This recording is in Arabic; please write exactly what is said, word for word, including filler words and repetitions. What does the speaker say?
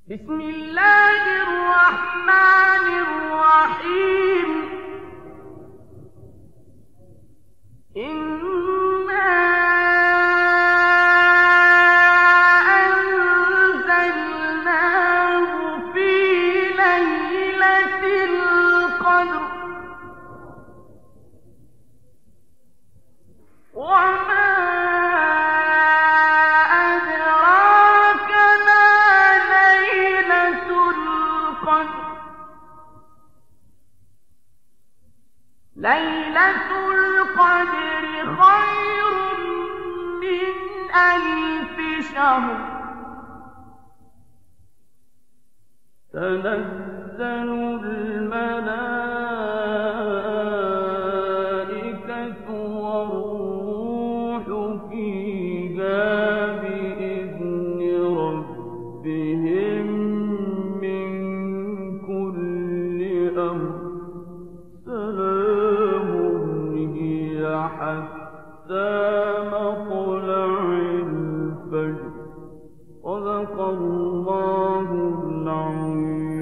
بسم الله الرحمن الرحيم إنا أنزلناه في ليلة القدر وما أدراك ما ليلة القدر ليلة القدر خير من ألف شهر تنزل الملائكة والروح فيها بإذن ربهم من كل أمر سلام هي حتى مطلع الفجر صدق الله العظيم.